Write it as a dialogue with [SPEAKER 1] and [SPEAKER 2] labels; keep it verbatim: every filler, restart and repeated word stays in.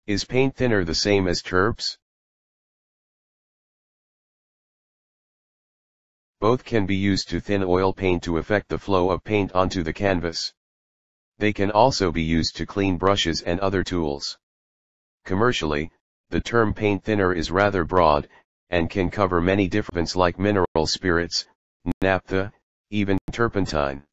[SPEAKER 1] Is paint thinner the same as Turps? Both can be used to thin oil paint to affect the flow of paint onto the canvas. They can also be used to clean brushes and other tools. Commercially, the term paint thinner is rather broad, and can cover many different like mineral spirits, naphtha, even turpentine.